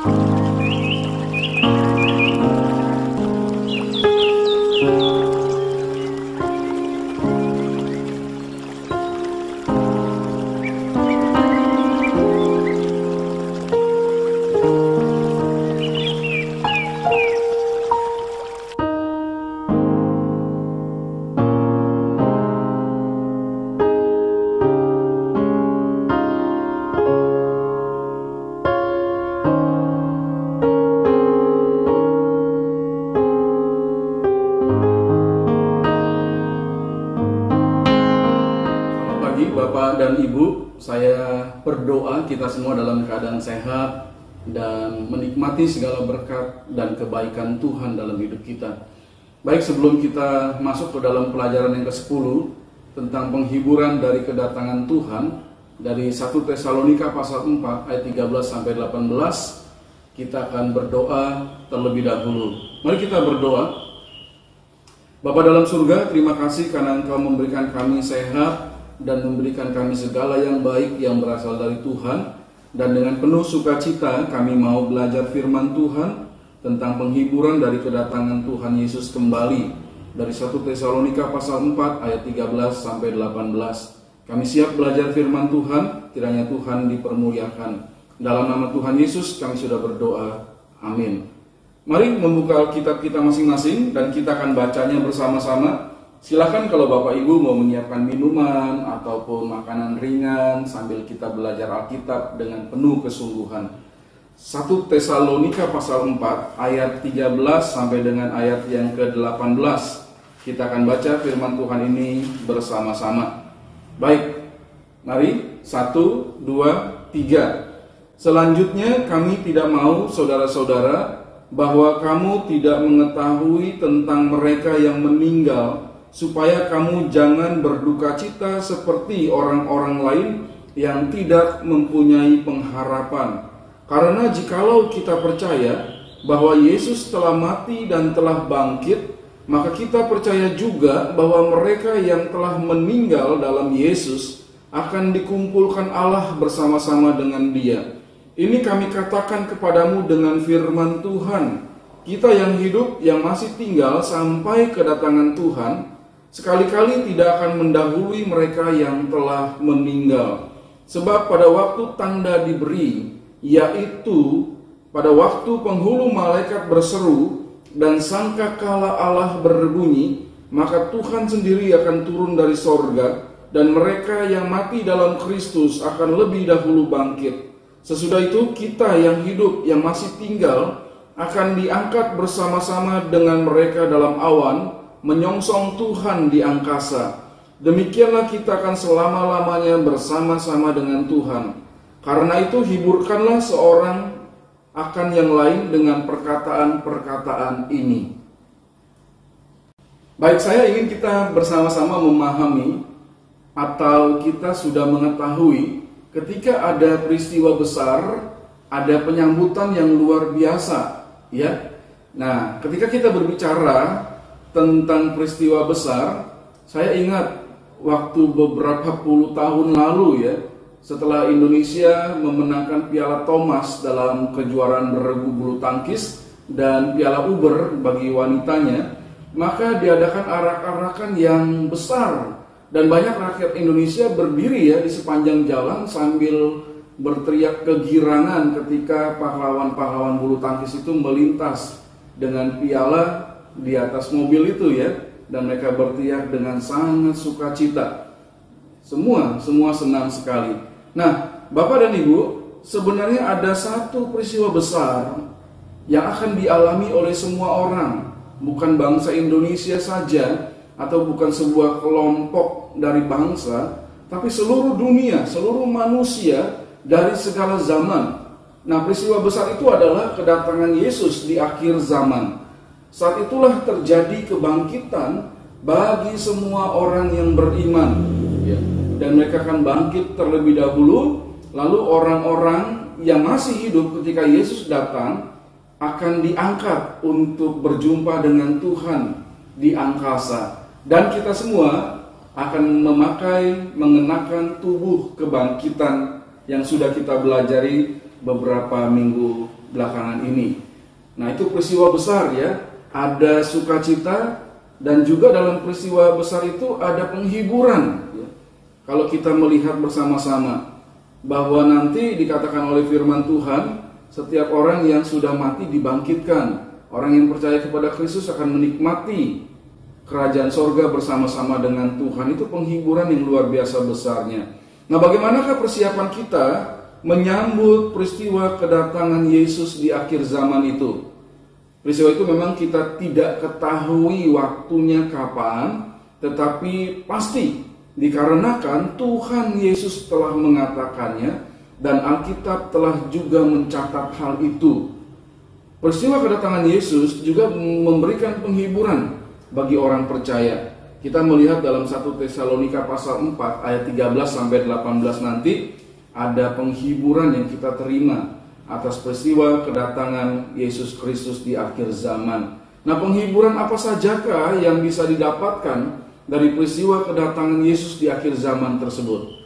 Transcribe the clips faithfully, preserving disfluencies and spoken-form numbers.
Bapak dan Ibu, saya berdoa kita semua dalam keadaan sehat dan menikmati segala berkat dan kebaikan Tuhan dalam hidup kita. Baik, sebelum kita masuk ke dalam pelajaran yang kesepuluh tentang penghiburan dari kedatangan Tuhan dari satu Tesalonika pasal empat ayat tiga belas sampai delapan belas, kita akan berdoa terlebih dahulu. Mari kita berdoa. Bapa dalam surga, terima kasih karena Engkau memberikan kami sehat dan memberikan kami segala yang baik yang berasal dari Tuhan. Dan dengan penuh sukacita kami mau belajar firman Tuhan tentang penghiburan dari kedatangan Tuhan Yesus kembali dari satu Tesalonika pasal empat ayat tiga belas sampai delapan belas. Kami siap belajar firman Tuhan, kiranya Tuhan dipermuliakan. Dalam nama Tuhan Yesus kami sudah berdoa, amin. Mari membuka Alkitab kita masing-masing dan kita akan bacanya bersama-sama. Silakan kalau Bapak Ibu mau menyiapkan minuman ataupun makanan ringan sambil kita belajar Alkitab dengan penuh kesungguhan. satu Tesalonika pasal empat ayat tiga belas sampai dengan ayat yang ke delapan belas. Kita akan baca firman Tuhan ini bersama-sama. Baik, mari satu, dua, tiga. Selanjutnya kami tidak mau saudara-saudara bahwa kamu tidak mengetahui tentang mereka yang meninggal, supaya kamu jangan berduka cita seperti orang-orang lain yang tidak mempunyai pengharapan. Karena jikalau kita percaya bahwa Yesus telah mati dan telah bangkit, maka kita percaya juga bahwa mereka yang telah meninggal dalam Yesus akan dikumpulkan Allah bersama-sama dengan Dia. Ini kami katakan kepadamu dengan firman Tuhan. Kita yang hidup, yang masih tinggal sampai kedatangan Tuhan, sekali-kali tidak akan mendahului mereka yang telah meninggal. Sebab pada waktu tanda diberi, yaitu pada waktu penghulu malaikat berseru dan sangkakala Allah berbunyi, maka Tuhan sendiri akan turun dari sorga, dan mereka yang mati dalam Kristus akan lebih dahulu bangkit. Sesudah itu kita yang hidup, yang masih tinggal, akan diangkat bersama-sama dengan mereka dalam awan, menyongsong Tuhan di angkasa. Demikianlah kita akan selama-lamanya bersama-sama dengan Tuhan. Karena itu hiburkanlah seorang akan yang lain dengan perkataan-perkataan ini. Baik, saya ingin kita bersama-sama memahami atau kita sudah mengetahui ketika ada peristiwa besar, ada penyambutan yang luar biasa, ya. Nah, ketika kita berbicara tentang peristiwa besar, saya ingat waktu beberapa puluh tahun lalu ya, setelah Indonesia memenangkan Piala Thomas dalam kejuaraan beregu bulu tangkis dan Piala Uber bagi wanitanya, maka diadakan arak-arakan yang besar dan banyak rakyat Indonesia berdiri ya di sepanjang jalan sambil berteriak kegirangan ketika pahlawan-pahlawan bulu tangkis itu melintas dengan piala di atas mobil itu ya, dan mereka berteriak dengan sangat sukacita. Semua semua senang sekali. Nah, Bapak dan Ibu, sebenarnya ada satu peristiwa besar yang akan dialami oleh semua orang, bukan bangsa Indonesia saja atau bukan sebuah kelompok dari bangsa, tapi seluruh dunia, seluruh manusia dari segala zaman. Nah, peristiwa besar itu adalah kedatangan Yesus di akhir zaman. Saat itulah terjadi kebangkitan bagi semua orang yang beriman, ya. Dan mereka akan bangkit terlebih dahulu. Lalu orang-orang yang masih hidup ketika Yesus datang akan diangkat untuk berjumpa dengan Tuhan di angkasa. Dan kita semua akan memakai, mengenakan tubuh kebangkitan yang sudah kita belajari beberapa minggu belakangan ini. Nah, itu peristiwa besar ya, ada sukacita dan juga dalam peristiwa besar itu ada penghiburan ya. Kalau kita melihat bersama-sama bahwa nanti dikatakan oleh firman Tuhan, setiap orang yang sudah mati dibangkitkan. Orang yang percaya kepada Kristus akan menikmati kerajaan sorga bersama-sama dengan Tuhan. Itu penghiburan yang luar biasa besarnya. Nah, bagaimanakah persiapan kita menyambut peristiwa kedatangan Yesus di akhir zaman itu? Peristiwa itu memang kita tidak ketahui waktunya kapan, tetapi pasti dikarenakan Tuhan Yesus telah mengatakannya dan Alkitab telah juga mencatat hal itu. Peristiwa kedatangan Yesus juga memberikan penghiburan bagi orang percaya. Kita melihat dalam satu Tesalonika pasal empat ayat tiga belas sampai delapan belas nanti ada penghiburan yang kita terima atas peristiwa kedatangan Yesus Kristus di akhir zaman. Nah, penghiburan apa sajakah yang bisa didapatkan dari peristiwa kedatangan Yesus di akhir zaman tersebut?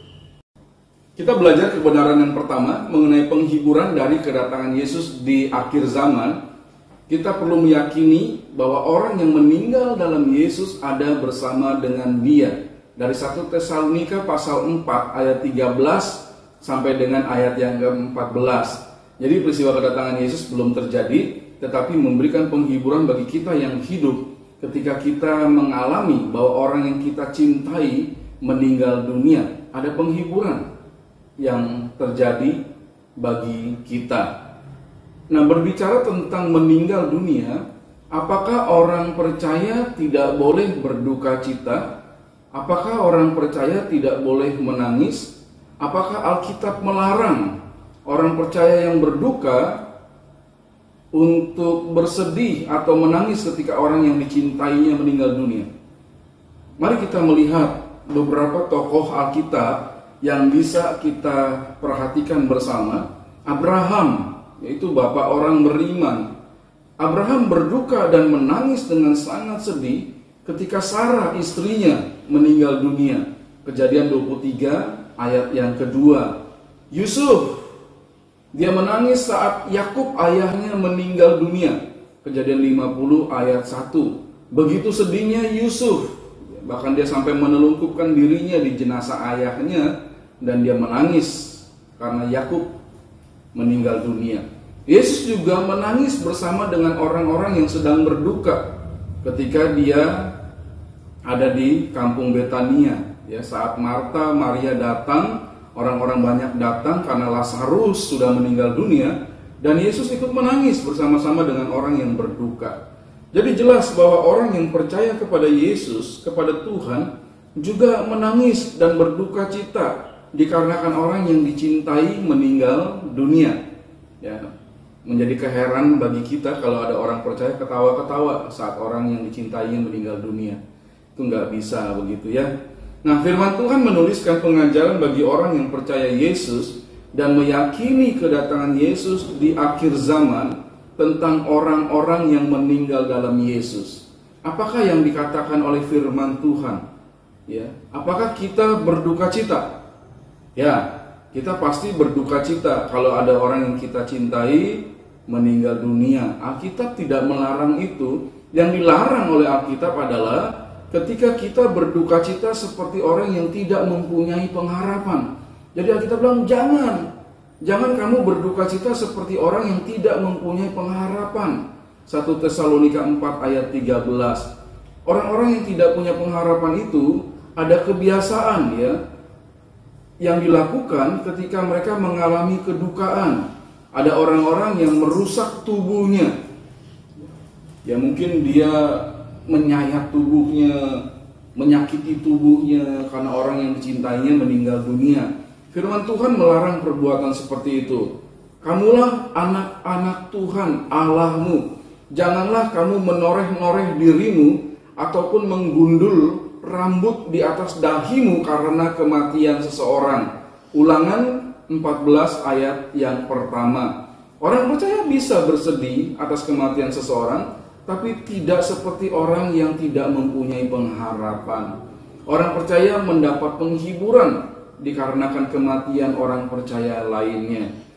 Kita belajar kebenaran yang pertama mengenai penghiburan dari kedatangan Yesus di akhir zaman. Kita perlu meyakini bahwa orang yang meninggal dalam Yesus ada bersama dengan Dia. Dari satu Tesalonika pasal empat ayat tiga belas sampai dengan ayat yang ke empat belas. Jadi peristiwa kedatangan Yesus belum terjadi, tetapi memberikan penghiburan bagi kita yang hidup ketika kita mengalami bahwa orang yang kita cintai meninggal dunia. Ada penghiburan yang terjadi bagi kita. Nah, berbicara tentang meninggal dunia, apakah orang percaya tidak boleh berduka cita? Apakah orang percaya tidak boleh menangis? Apakah Alkitab melarang orang percaya yang berduka untuk bersedih atau menangis ketika orang yang dicintainya meninggal dunia? Mari kita melihat beberapa tokoh Alkitab yang bisa kita perhatikan bersama. Abraham, yaitu bapak orang beriman. Abraham berduka dan menangis dengan sangat sedih ketika Sarah istrinya meninggal dunia. Kejadian dua puluh tiga ayat yang kedua. Yusuf, dia menangis saat Yakub ayahnya meninggal dunia. Kejadian lima puluh ayat satu. Begitu sedihnya Yusuf, bahkan dia sampai menelungkupkan dirinya di jenazah ayahnya dan dia menangis karena Yakub meninggal dunia. Yesus juga menangis bersama dengan orang-orang yang sedang berduka ketika dia ada di kampung Betania. Ya, saat Marta, Maria datang, orang-orang banyak datang karena Lazarus sudah meninggal dunia, dan Yesus ikut menangis bersama-sama dengan orang yang berduka. Jadi jelas bahwa orang yang percaya kepada Yesus, kepada Tuhan, juga menangis dan berduka cita dikarenakan orang yang dicintai meninggal dunia. Ya, menjadi keheran bagi kita kalau ada orang percaya ketawa-ketawa saat orang yang dicintainya meninggal dunia. Itu nggak bisa begitu ya. Nah, firman Tuhan menuliskan pengajaran bagi orang yang percaya Yesus dan meyakini kedatangan Yesus di akhir zaman tentang orang-orang yang meninggal dalam Yesus. Apakah yang dikatakan oleh firman Tuhan? Ya, apakah kita berduka cita? Ya, kita pasti berduka cita kalau ada orang yang kita cintai meninggal dunia. Alkitab tidak melarang itu. Yang dilarang oleh Alkitab adalah ketika kita berduka cita seperti orang yang tidak mempunyai pengharapan. Jadi Alkitab bilang jangan, jangan kamu berduka cita seperti orang yang tidak mempunyai pengharapan. satu Tesalonika empat ayat tiga belas. Orang-orang yang tidak punya pengharapan itu ada kebiasaan ya yang dilakukan ketika mereka mengalami kedukaan. Ada orang-orang yang merusak tubuhnya. Ya mungkin dia menyayat tubuhnya, menyakiti tubuhnya karena orang yang dicintainya meninggal dunia. Firman Tuhan melarang perbuatan seperti itu. Kamulah anak-anak Tuhan Allahmu. Janganlah kamu menoreh-noreh dirimu ataupun menggundul rambut di atas dahimu karena kematian seseorang. Ulangan empat belas ayat yang pertama. Orang percaya bisa bersedih atas kematian seseorang, tapi tidak seperti orang yang tidak mempunyai pengharapan. Orang percaya mendapat penghiburan dikarenakan kematian orang percaya lainnya.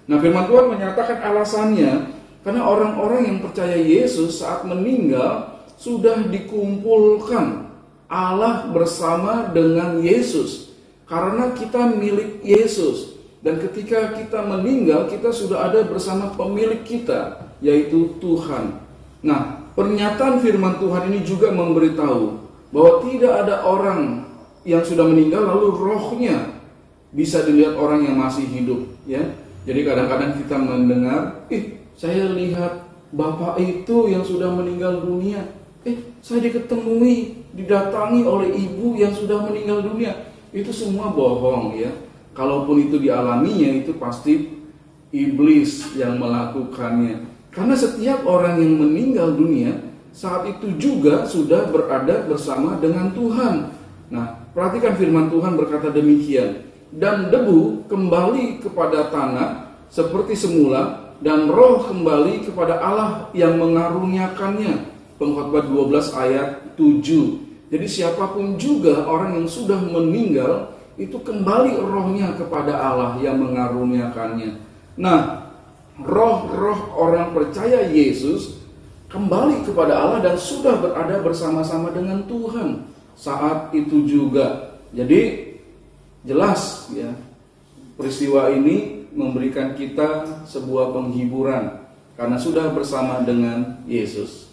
Nah, firman Tuhan menyatakan alasannya, karena orang-orang yang percaya Yesus saat meninggal sudah dikumpulkan Allah bersama dengan Yesus. Karena kita milik Yesus. Dan ketika kita meninggal, kita sudah ada bersama pemilik kita, yaitu Tuhan. Nah, pernyataan firman Tuhan ini juga memberitahu bahwa tidak ada orang yang sudah meninggal lalu rohnya bisa dilihat orang yang masih hidup, ya. Jadi kadang-kadang kita mendengar, "Ih, saya lihat bapak itu yang sudah meninggal dunia. Eh, saya diketemui, didatangi oleh ibu yang sudah meninggal dunia." Itu semua bohong, ya. Kalaupun itu dialaminya, itu pasti iblis yang melakukannya. Karena setiap orang yang meninggal dunia saat itu juga sudah berada bersama dengan Tuhan. Nah, perhatikan firman Tuhan berkata demikian. Dan debu kembali kepada tanah seperti semula, dan roh kembali kepada Allah yang mengaruniakannya. Pengkhotbah dua belas ayat tujuh. Jadi siapapun juga orang yang sudah meninggal, itu kembali rohnya kepada Allah yang mengaruniakannya. Nah, roh-roh orang percaya Yesus kembali kepada Allah dan sudah berada bersama-sama dengan Tuhan saat itu juga. Jadi jelas, ya, peristiwa ini memberikan kita sebuah penghiburan karena sudah bersama dengan Yesus.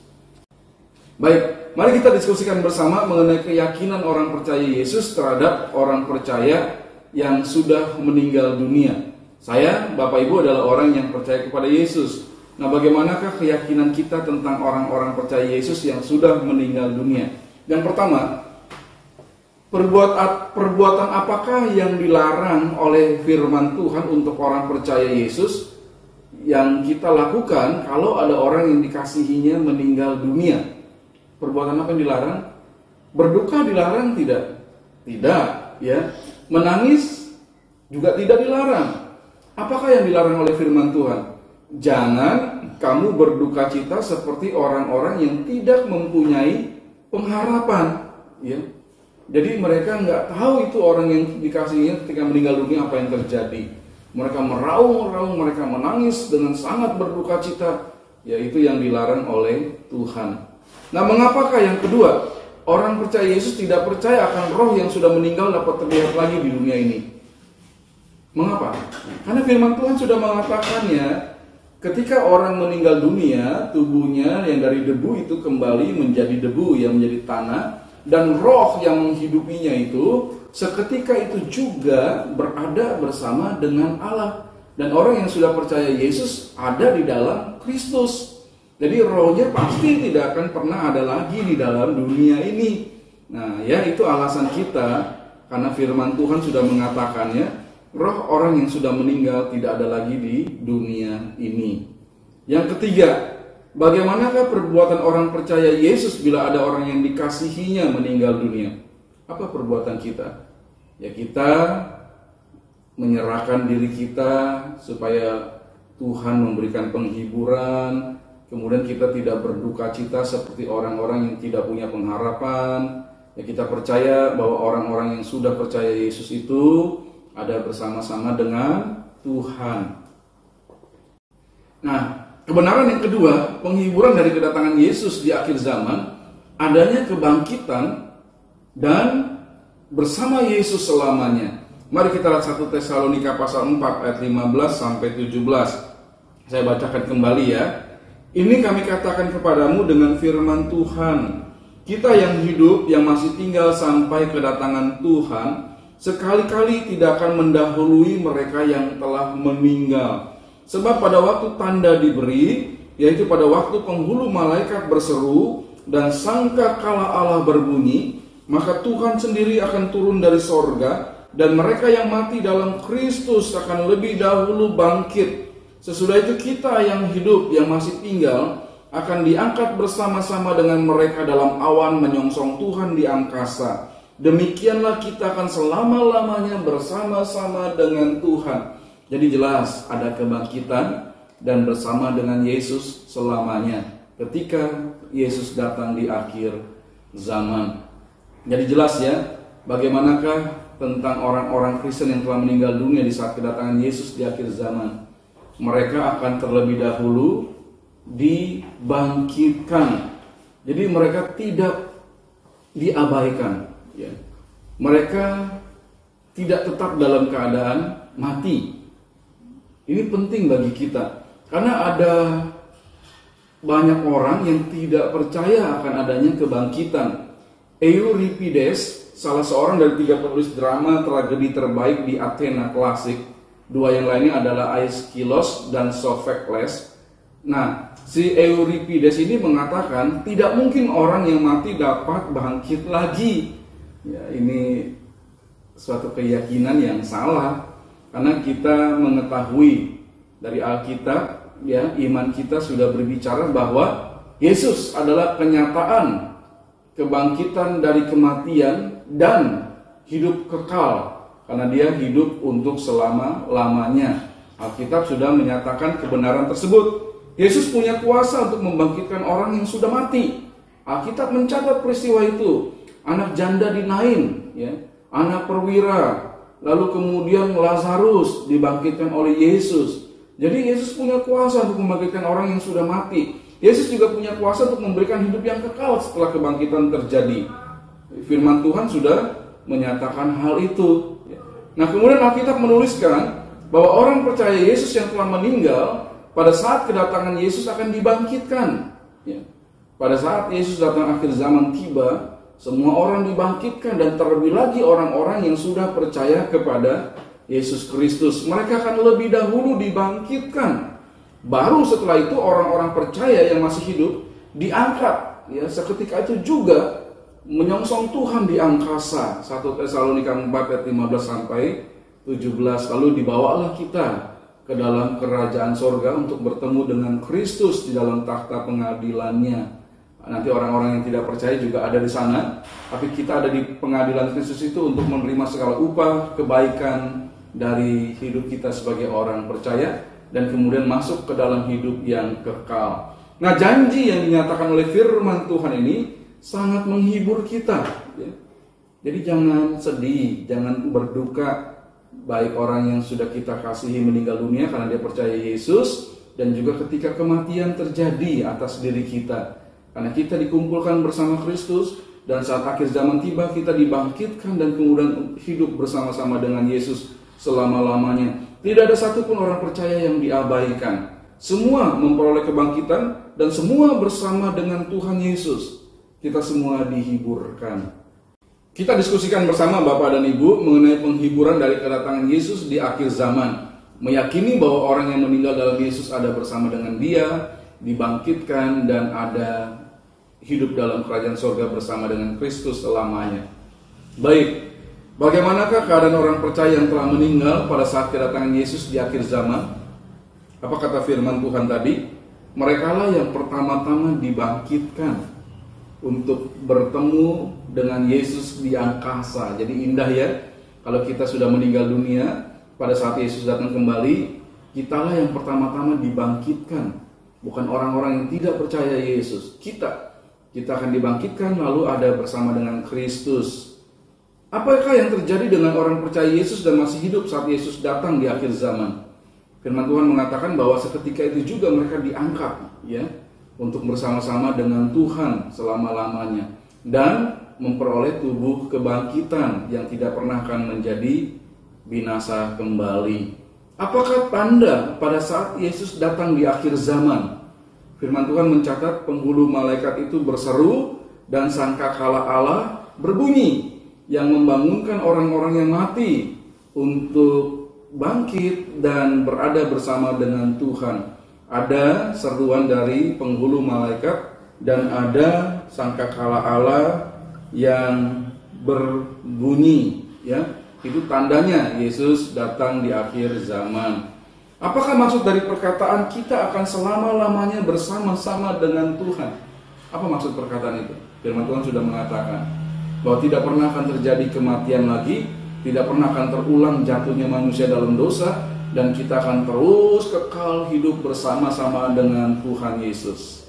Baik, mari kita diskusikan bersama mengenai keyakinan orang percaya Yesus terhadap orang percaya yang sudah meninggal dunia. Saya, Bapak Ibu, adalah orang yang percaya kepada Yesus. Nah, bagaimanakah keyakinan kita tentang orang-orang percaya Yesus yang sudah meninggal dunia? Yang pertama, perbuat, perbuatan apakah yang dilarang oleh firman Tuhan untuk orang percaya Yesus yang kita lakukan kalau ada orang yang dikasihinya meninggal dunia? Perbuatan apa yang dilarang? Berduka dilarang tidak? Tidak, ya. Menangis juga tidak dilarang. Apakah yang dilarang oleh firman Tuhan? Jangan kamu berduka cita seperti orang-orang yang tidak mempunyai pengharapan, ya. Jadi mereka nggak tahu itu orang yang dikasihinya ketika meninggal dunia apa yang terjadi. Mereka meraung-raung, mereka menangis dengan sangat berduka cita. Yaitu yang dilarang oleh Tuhan. Nah, mengapakah yang kedua? Orang percaya Yesus tidak percaya akan roh yang sudah meninggal dapat terlihat lagi di dunia ini. Mengapa? Karena firman Tuhan sudah mengatakannya, ketika orang meninggal dunia, tubuhnya yang dari debu itu kembali menjadi debu, yang menjadi tanah, dan roh yang menghidupinya itu seketika itu juga berada bersama dengan Allah. Dan orang yang sudah percaya Yesus ada di dalam Kristus. Jadi rohnya pasti tidak akan pernah ada lagi di dalam dunia ini. Nah, ya, itu alasan kita, karena firman Tuhan sudah mengatakannya, roh orang yang sudah meninggal tidak ada lagi di dunia ini. Yang ketiga, bagaimanakah perbuatan orang percaya Yesus bila ada orang yang dikasihinya meninggal dunia? Apa perbuatan kita? Ya, kita menyerahkan diri kita supaya Tuhan memberikan penghiburan. Kemudian kita tidak berduka cita seperti orang-orang yang tidak punya pengharapan. Ya, kita percaya bahwa orang-orang yang sudah percaya Yesus itu ada bersama-sama dengan Tuhan. Nah, kebenaran yang kedua, penghiburan dari kedatangan Yesus di akhir zaman, adanya kebangkitan dan bersama Yesus selamanya. Mari kita lihat satu Tesalonika pasal empat ayat lima belas sampai tujuh belas. Saya bacakan kembali, ya. Ini kami katakan kepadamu dengan firman Tuhan. Kita yang hidup, yang masih tinggal sampai kedatangan Tuhan, sekali-kali tidak akan mendahului mereka yang telah meninggal. Sebab pada waktu tanda diberi, yaitu pada waktu penghulu malaikat berseru dan sangkakala Allah berbunyi, maka Tuhan sendiri akan turun dari sorga, dan mereka yang mati dalam Kristus akan lebih dahulu bangkit. Sesudah itu kita yang hidup, yang masih tinggal, akan diangkat bersama-sama dengan mereka dalam awan menyongsong Tuhan di angkasa. Demikianlah kita akan selama-lamanya bersama-sama dengan Tuhan. Jadi jelas ada kebangkitan dan bersama dengan Yesus selamanya ketika Yesus datang di akhir zaman. Jadi jelas, ya, bagaimanakah tentang orang-orang Kristen yang telah meninggal dunia di saat kedatangan Yesus di akhir zaman. mereka akan terlebih dahulu dibangkitkan. Jadi mereka tidak diabaikan, ya. Mereka tidak tetap dalam keadaan mati. Ini penting bagi kita, karena ada banyak orang yang tidak percaya akan adanya kebangkitan. Euripides, salah seorang dari tiga penulis drama tragedi terbaik di Athena klasik, dua yang lainnya adalah Aeschylus dan Sophocles. Nah, si Euripides ini mengatakan tidak mungkin orang yang mati dapat bangkit lagi. Ya, ini suatu keyakinan yang salah, karena kita mengetahui dari Alkitab, ya, iman kita sudah berbicara bahwa Yesus adalah kenyataan kebangkitan dari kematian dan hidup kekal, karena dia hidup untuk selama-lamanya. Alkitab sudah menyatakan kebenaran tersebut. Yesus punya kuasa untuk membangkitkan orang yang sudah mati. Alkitab mencatat peristiwa itu. Anak janda di Nain, ya, anak perwira, lalu kemudian Lazarus dibangkitkan oleh Yesus. Jadi Yesus punya kuasa untuk membangkitkan orang yang sudah mati. Yesus juga punya kuasa untuk memberikan hidup yang kekal setelah kebangkitan terjadi. Firman Tuhan sudah menyatakan hal itu. Nah, kemudian Alkitab menuliskan bahwa orang percaya Yesus yang telah meninggal, pada saat kedatangan Yesus akan dibangkitkan. Pada saat Yesus datang akhir zaman tiba, semua orang dibangkitkan, dan terlebih lagi orang-orang yang sudah percaya kepada Yesus Kristus. Mereka akan lebih dahulu dibangkitkan. Baru setelah itu orang-orang percaya yang masih hidup diangkat. Ya, seketika itu juga menyongsong Tuhan di angkasa. satu Tesalonika empat ayat lima belas sampai tujuh belas. Lalu dibawalah kita ke dalam kerajaan sorga untuk bertemu dengan Kristus di dalam takhta pengadilannya. Nanti orang-orang yang tidak percaya juga ada di sana, tapi kita ada di pengadilan Kristus itu untuk menerima segala upah kebaikan dari hidup kita sebagai orang percaya, dan kemudian masuk ke dalam hidup yang kekal. Nah, janji yang dinyatakan oleh firman Tuhan ini sangat menghibur kita, ya. Jadi jangan sedih, jangan berduka, baik orang yang sudah kita kasihi meninggal dunia karena dia percaya Yesus, dan juga ketika kematian terjadi atas diri kita, karena kita dikumpulkan bersama Kristus, dan saat akhir zaman tiba kita dibangkitkan dan kemudian hidup bersama-sama dengan Yesus selama-lamanya. Tidak ada satupun orang percaya yang diabaikan. Semua memperoleh kebangkitan dan semua bersama dengan Tuhan Yesus. Kita semua dihiburkan. Kita diskusikan bersama Bapak dan Ibu mengenai penghiburan dari kedatangan Yesus di akhir zaman. Meyakini bahwa orang yang meninggal dalam Yesus ada bersama dengan Dia, dibangkitkan, dan ada hidup dalam kerajaan sorga bersama dengan Kristus selamanya. Baik, bagaimanakah keadaan orang percaya yang telah meninggal pada saat kedatangan Yesus di akhir zaman? Apa kata firman Tuhan tadi? Merekalah yang pertama-tama dibangkitkan untuk bertemu dengan Yesus di angkasa. Jadi indah ya, kalau kita sudah meninggal dunia, pada saat Yesus datang kembali, kitalah yang pertama-tama dibangkitkan. Bukan orang-orang yang tidak percaya Yesus. Kita Kita akan dibangkitkan lalu ada bersama dengan Kristus. Apakah yang terjadi dengan orang percaya Yesus dan masih hidup saat Yesus datang di akhir zaman? Firman Tuhan mengatakan bahwa seketika itu juga mereka diangkat, ya, untuk bersama-sama dengan Tuhan selama-lamanya, dan memperoleh tubuh kebangkitan yang tidak pernah akan menjadi binasa kembali. Apakah tanda pada saat Yesus datang di akhir zaman? Firman Tuhan mencatat penghulu malaikat itu berseru dan sangkakala Allah berbunyi yang membangunkan orang-orang yang mati untuk bangkit dan berada bersama dengan Tuhan. Ada seruan dari penghulu malaikat dan ada sangkakala Allah yang berbunyi, ya. Itu tandanya Yesus datang di akhir zaman. Apakah maksud dari perkataan kita akan selama-lamanya bersama-sama dengan Tuhan? Apa maksud perkataan itu? Firman Tuhan sudah mengatakan bahwa tidak pernah akan terjadi kematian lagi, tidak pernah akan terulang jatuhnya manusia dalam dosa, dan kita akan terus kekal hidup bersama-sama dengan Tuhan Yesus.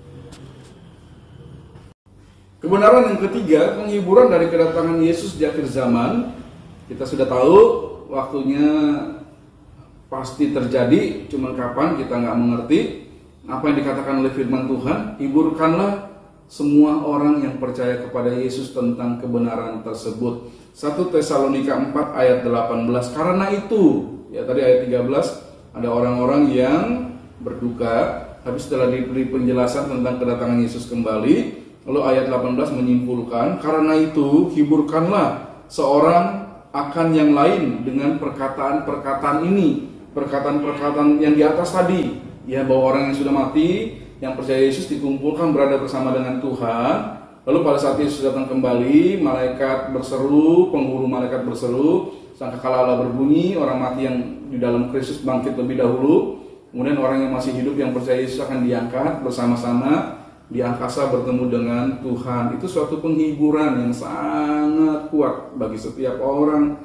Kebenaran yang ketiga, penghiburan dari kedatangan Yesus di akhir zaman. Kita sudah tahu waktunya pasti terjadi, cuman kapan kita nggak mengerti. Apa yang dikatakan oleh firman Tuhan, hiburkanlah semua orang yang percaya kepada Yesus tentang kebenaran tersebut. satu Tesalonika empat ayat delapan belas. Karena itu, ya tadi ayat tiga belas, ada orang-orang yang berduka, tapi setelah diberi penjelasan tentang kedatangan Yesus kembali, lalu ayat delapan belas menyimpulkan, karena itu hiburkanlah seorang akan yang lain dengan perkataan-perkataan ini, perkataan-perkataan yang di atas tadi. Ya, bahwa orang yang sudah mati, yang percaya Yesus dikumpulkan berada bersama dengan Tuhan. Lalu pada saat Yesus datang kembali, malaikat berseru, penghulu malaikat berseru, sangkakala Allah berbunyi, orang mati yang di dalam Kristus bangkit lebih dahulu. Kemudian orang yang masih hidup yang percaya Yesus akan diangkat bersama-sama di angkasa bertemu dengan Tuhan. Itu suatu penghiburan yang sangat kuat bagi setiap orang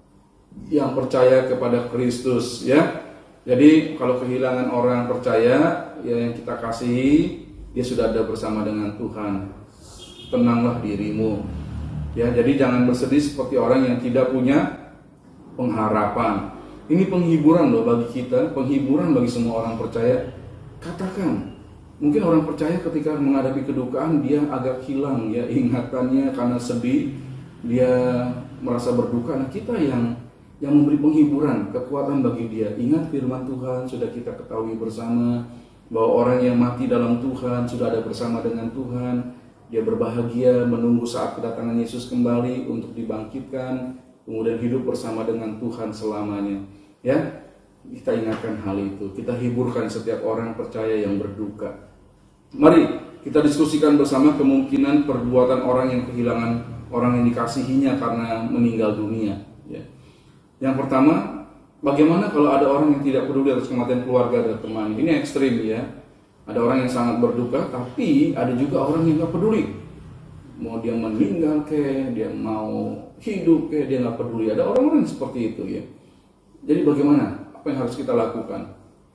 yang percaya kepada Kristus, ya. Jadi kalau kehilangan orang percaya, ya yang kita kasihi, dia sudah ada bersama dengan Tuhan. Tenanglah dirimu. Ya, jadi jangan bersedih seperti orang yang tidak punya pengharapan. Ini penghiburan loh bagi kita, penghiburan bagi semua orang percaya. Katakan, mungkin orang percaya ketika menghadapi kedukaan dia agak hilang ya ingatannya karena sedih, dia merasa berduka. Nah, kita yang yang memberi penghiburan, kekuatan bagi dia. Ingat firman Tuhan sudah kita ketahui bersama bahwa orang yang mati dalam Tuhan sudah ada bersama dengan Tuhan. Dia berbahagia menunggu saat kedatangan Yesus kembali untuk dibangkitkan, kemudian hidup bersama dengan Tuhan selamanya. Ya, kita ingatkan hal itu. Kita hiburkan setiap orang percaya yang berduka. Mari kita diskusikan bersama kemungkinan perbuatan orang yang kehilangan orang yang dikasihinya karena meninggal dunia. Ya. Yang pertama, bagaimana kalau ada orang yang tidak peduli atas kematian keluarga dan teman? Ini ekstrim ya. Ada orang yang sangat berduka, tapi ada juga orang yang nggak peduli. Mau dia meninggal ke, dia mau hidup ke, dia nggak peduli. Ada orang-orang seperti itu ya. Jadi bagaimana? Apa yang harus kita lakukan?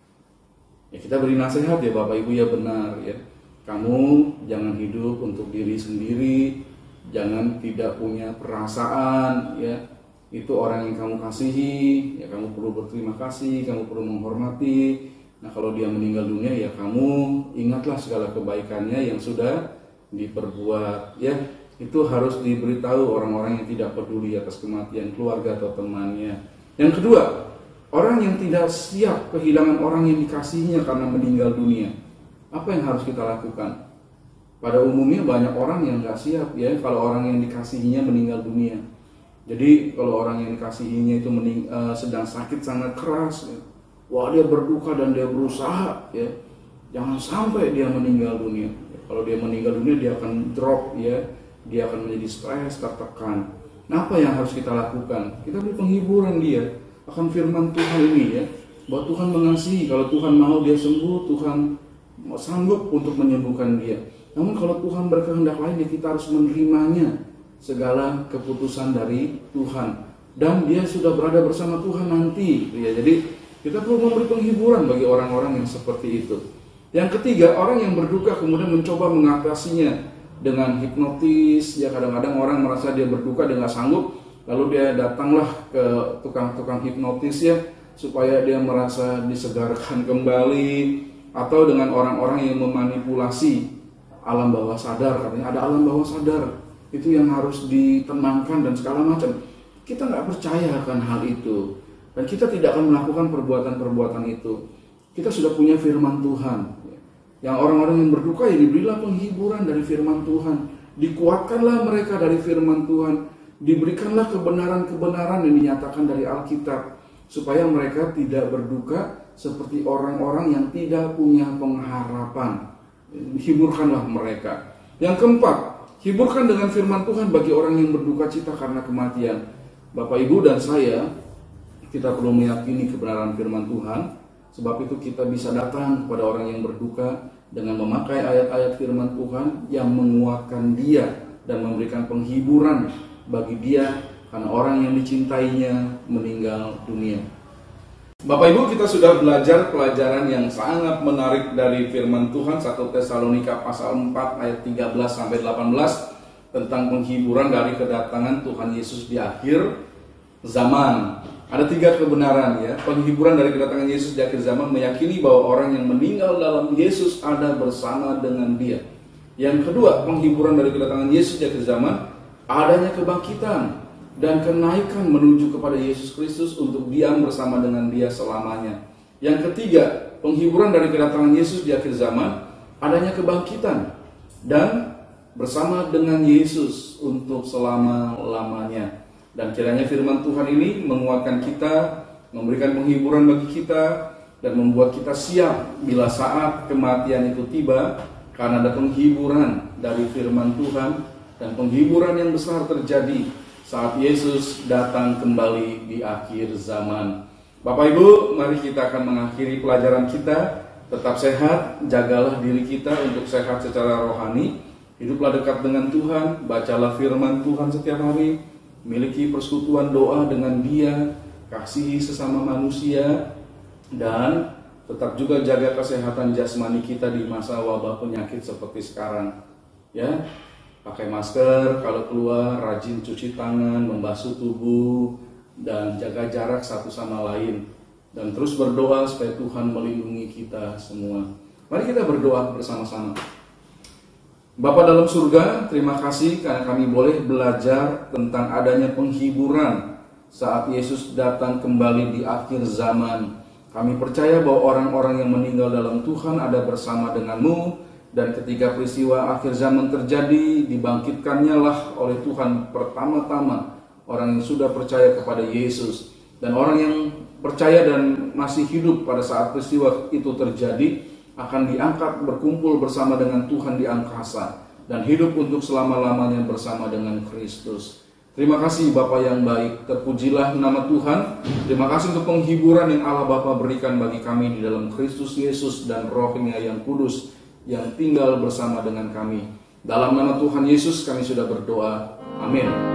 Ya kita beri nasihat ya Bapak Ibu ya benar ya. Kamu jangan hidup untuk diri sendiri, jangan tidak punya perasaan ya. Itu orang yang kamu kasihi, ya kamu perlu berterima kasih, kamu perlu menghormati. Nah kalau dia meninggal dunia ya kamu ingatlah segala kebaikannya yang sudah diperbuat ya. Itu harus diberitahu orang-orang yang tidak peduli atas kematian keluarga atau temannya. Yang kedua, orang yang tidak siap kehilangan orang yang dikasihinya karena meninggal dunia. Apa yang harus kita lakukan? Pada umumnya banyak orang yang gak siap ya kalau orang yang dikasihinya meninggal dunia. Jadi kalau orang yang dikasihinya itu mening, uh, sedang sakit sangat keras, ya. Wah dia berduka dan dia berusaha, ya jangan sampai dia meninggal dunia. Ya, kalau dia meninggal dunia dia akan drop, ya dia akan menjadi stres, tertekan. Nah apa yang harus kita lakukan? Kita beri penghiburan dia akan firman Tuhan ini ya, bahwa Tuhan mengasihi. Kalau Tuhan mau dia sembuh, Tuhan sanggup untuk menyembuhkan dia. Namun kalau Tuhan berkehendak lain, ya kita harus menerimanya. Segala keputusan dari Tuhan dan dia sudah berada bersama Tuhan nanti ya. Jadi kita perlu memberi penghiburan bagi orang-orang yang seperti itu. Yang ketiga, orang yang berduka kemudian mencoba mengatasinya dengan hipnotis ya. Kadang-kadang orang merasa dia berduka, dia nggak sanggup, lalu dia datanglah ke tukang-tukang hipnotis ya supaya dia merasa disegarkan kembali, atau dengan orang-orang yang memanipulasi alam bawah sadar. Katanya ada alam bawah sadar itu yang harus ditenangkan dan segala macam. Kita nggak percaya akan hal itu dan kita tidak akan melakukan perbuatan-perbuatan itu. Kita sudah punya firman Tuhan. Yang orang-orang yang berduka ya diberilah penghiburan dari firman Tuhan, dikuatkanlah mereka dari firman Tuhan, diberikanlah kebenaran-kebenaran yang dinyatakan dari Alkitab supaya mereka tidak berduka seperti orang-orang yang tidak punya pengharapan. Hiburkanlah mereka. Yang keempat, hiburkan dengan firman Tuhan bagi orang yang berduka cita karena kematian. Bapak, Ibu, dan saya, kita perlu meyakini kebenaran firman Tuhan. Sebab itu kita bisa datang kepada orang yang berduka dengan memakai ayat-ayat firman Tuhan yang menguatkan dia dan memberikan penghiburan bagi dia karena orang yang dicintainya meninggal dunia. Bapak Ibu, kita sudah belajar pelajaran yang sangat menarik dari firman Tuhan, satu Tesalonika pasal empat ayat tiga belas sampai delapan belas tentang penghiburan dari kedatangan Tuhan Yesus di akhir zaman. Ada tiga kebenaran ya. Penghiburan dari kedatangan Yesus di akhir zaman meyakini bahwa orang yang meninggal dalam Yesus ada bersama dengan Dia. Yang kedua, penghiburan dari kedatangan Yesus di akhir zaman adanya kebangkitan dan kenaikan menuju kepada Yesus Kristus untuk diam bersama dengan Dia selamanya. Yang ketiga, penghiburan dari kedatangan Yesus di akhir zaman adanya kebangkitan dan bersama dengan Yesus untuk selama-lamanya. Dan kiranya firman Tuhan ini menguatkan kita, memberikan penghiburan bagi kita, dan membuat kita siap bila saat kematian itu tiba, karena ada penghiburan dari firman Tuhan, dan penghiburan yang besar terjadi saat Yesus datang kembali di akhir zaman. Bapak Ibu, mari kita akan mengakhiri pelajaran kita. Tetap sehat, jagalah diri kita untuk sehat secara rohani, hiduplah dekat dengan Tuhan, bacalah firman Tuhan setiap hari, miliki persekutuan doa dengan Dia, kasihi sesama manusia, dan tetap juga jaga kesehatan jasmani kita di masa wabah penyakit seperti sekarang. Ya, pakai masker kalau keluar, rajin cuci tangan, membasuh tubuh, dan jaga jarak satu sama lain. Dan terus berdoa supaya Tuhan melindungi kita semua. Mari kita berdoa bersama-sama. Bapa dalam surga, terima kasih karena kami boleh belajar tentang adanya penghiburan saat Yesus datang kembali di akhir zaman. Kami percaya bahwa orang-orang yang meninggal dalam Tuhan ada bersama dengan-Mu, dan ketika peristiwa akhir zaman terjadi, dibangkitkannya lah oleh Tuhan pertama-tama orang yang sudah percaya kepada Yesus. Dan orang yang percaya dan masih hidup pada saat peristiwa itu terjadi akan diangkat berkumpul bersama dengan Tuhan di angkasa dan hidup untuk selama-lamanya bersama dengan Kristus. Terima kasih Bapa yang baik, terpujilah nama Tuhan. Terima kasih untuk penghiburan yang Allah Bapa berikan bagi kami di dalam Kristus Yesus dan Roh-Nya yang kudus yang tinggal bersama dengan kami. Dalam nama Tuhan Yesus kami sudah berdoa. Amin.